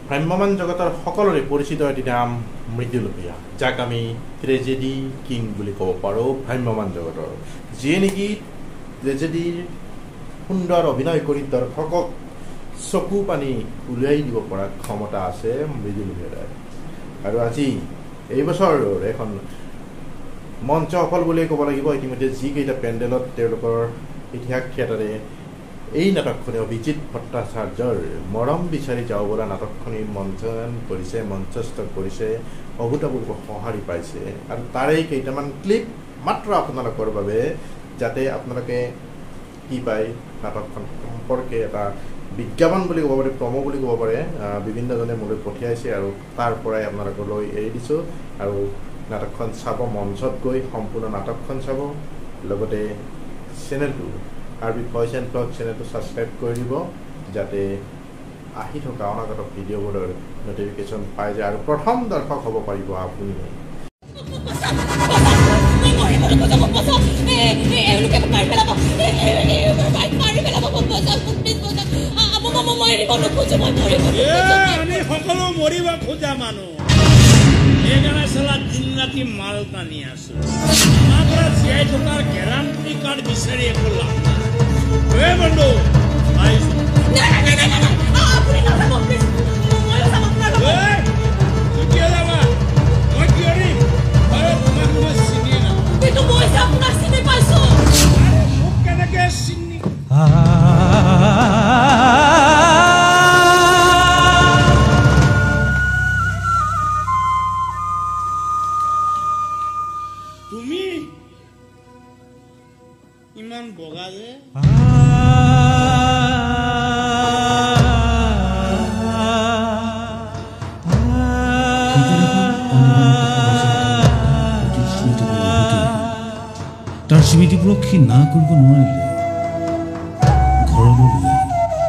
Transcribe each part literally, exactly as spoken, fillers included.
ভ্ৰাম্যমান জগতৰ সকলোৰে পৰিচিত এটি নাম মৃদুল ভূঞা, যাক আমি ট্ৰেজেডি কিং বুলি ক'ব পাৰোঁ ভ্ৰাম্যমান জগতৰ, যিয়ে নেকি ট্ৰেজেডিৰ সুন্দৰ অভিনয় কৰি দৰ্শকক চকু পানী উলিয়াই দিব পৰা ক্ষমতা আছে মৃদুল ভূঞাৰ। আৰু আজি এই বছৰ এখন মঞ্চ সফল বুলিয়ে ক'ব লাগিব। ইতিমধ্যে যিকেইটা পেণ্ডেলত তেওঁলোকৰ ইতিহাস থিয়েটাৰে এই নাটকখনে অভিজিৎ ভট্টাচাৰ্যৰ মৰম বিচাৰি যাওঁ বোলা নাটকখনি মঞ্চন কৰিছে, মঞ্চস্থ কৰিছে, অভূতপূৰ্ব সঁহাৰি পাইছে। আৰু তাৰেই কেইটামান ক্লিপ মাত্ৰ আপোনালোকৰ বাবে, যাতে আপোনালোকে কি পায় নাটকখন সম্পৰ্কে এটা বিজ্ঞাপন বুলি ক'ব পাৰে, প্ৰম' বুলি ক'ব পাৰে, বিভিন্নজনে মোলৈ পঠিয়াইছে আৰু তাৰ পৰাই আপোনালোকলৈ এৰি দিছোঁ। আৰু নাটকখন চাব, মঞ্চত গৈ সম্পূৰ্ণ নাটকখন চাব, লগতে চেনেলটো R B voice and blog চেনেলটো ছাবস্ক্ৰাইব কৰি দিব, যাতে আহি থকা অনাগত ভিডিঅ'বোৰৰ নটিফিকেশ্যন পাই যায় আৰু প্ৰথম দৰ্শক হ'ব পাৰিব আপুনি। সকলো মৰিব খোজা মানুহ এইকাৰণে চালা দিন ৰাতি মাল টানি আছো। আমাৰ পৰা জীয়াই থকাৰ গেৰাণ্টি কাৰ্ড বিচাৰি একো লাভ নাই। বন্ধু মোক কেনেকে চিনি তুমি ইমান বগা যে তাৰ স্মৃতিবোৰক সি না কৰিব নোৱাৰিলে ঘৰলৈ লৈ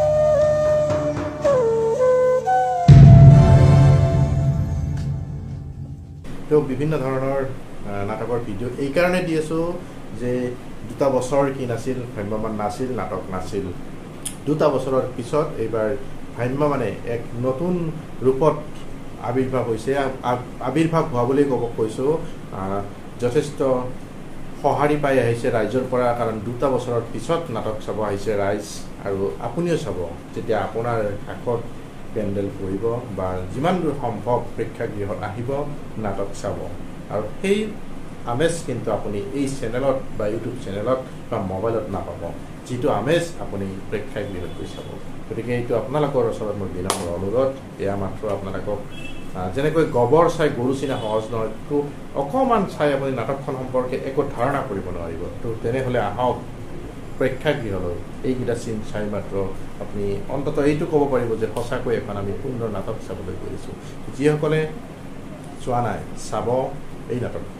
তেওঁ বিভিন্ন ধৰণৰ নাটকৰ ভিডিঅ' এইকাৰণে দি আছোঁ যে দুটা বছৰ কি নাছিল, ভ্ৰাম্যমান নাছিল, নাটক নাছিল। দুটা বছৰৰ পিছত এইবাৰ ভ্ৰাম্যমানে এক নতুন ৰূপত আৱিৰ্ভাৱ হৈছে। আৱিৰ্ভাৱ হোৱা বুলি ক'ব কৈছোঁ, যথেষ্ট সঁহাৰি পাই আহিছে ৰাইজৰ পৰা, কাৰণ দুটা বছৰৰ পিছত নাটক চাব আহিছে ৰাইজ। আৰু আপুনিও চাব, যেতিয়া আপোনাৰ কাষত পেণ্ডেল কৰিব বা যিমান দূৰ সম্ভৱ প্ৰেক্ষাগৃহত আহিব, নাটক চাব। আৰু সেই আমেজ কিন্তু আপুনি এই চেনেলত বা ইউটিউব চেনেলত বা মোবাইলত নাপাব, যিটো আমেজ আপুনি প্ৰেক্ষাগৃহত গৈ চাব। গতিকে এইটো আপোনালোকৰ ওচৰত মোৰ বিনম্ৰ অনুৰোধ। এয়া মাত্ৰ আপোনালোকক যেনেকৈ গোবৰ চাই গৰু চিনা সহজ নহয়, তো অকণমান চাই আপুনি নাটকখন সম্পৰ্কে একো ধাৰণা কৰিব নোৱাৰিব। তো তেনেহ'লে আহক প্ৰেক্ষাগৃহলৈ, এইকেইটা চিন চাই মাত্ৰ আপুনি অন্ততঃ এইটো ক'ব পাৰিব যে সঁচাকৈ এখন আমি সুন্দৰ নাটক চাবলৈ গৈছোঁ। যিসকলে চোৱা নাই, চাব এই নাটকখন।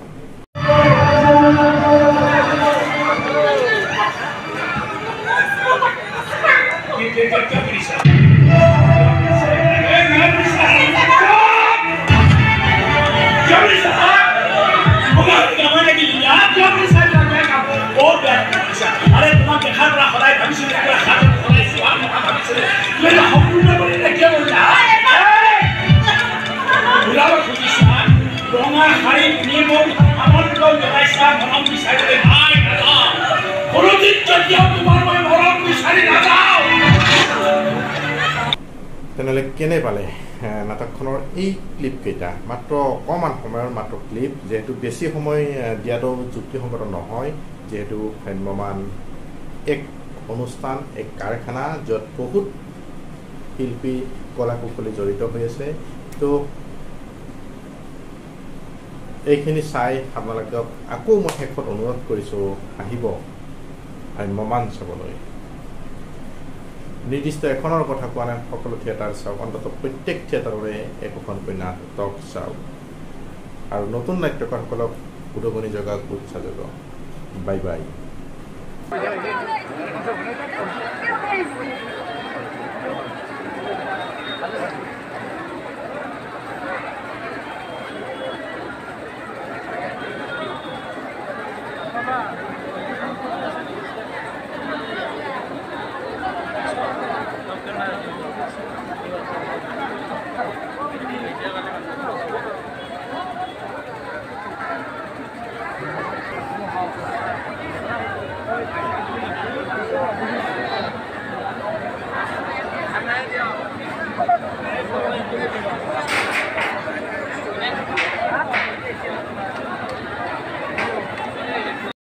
তেনেহ'লে কেনে পালে নাটকখনৰ এই ক্লিপকেইটা? মাত্ৰ অকণমান সময়ৰ মাত্ৰ ক্লিপ, যিহেতু বেছি সময় দিয়াটো যুক্তিসংগত নহয়, যিহেতু ভ্ৰাম্যমান এক অনুষ্ঠান, এক কাৰখানা, য'ত বহুত শিল্পী কলা কুশলী জড়িত হৈ আছে। তো এইখিনি চাই আপোনালোকক আকৌ মই শেষত অনুৰোধ কৰিছোঁ, আহিব ভ্ৰাম্যমান চাবলৈ। নিৰ্দিষ্ট এখনৰ কথা কোৱা নাই, সকলো থিয়েটাৰ চাওক, অন্ততঃ প্ৰত্যেক থিয়েটাৰৰে একোখনকৈ নাটক চাওক আৰু নতুন নাট্যকাৰসকলক উদগনি যোগাওক, উৎসাহ যোগাওক। Bye bye.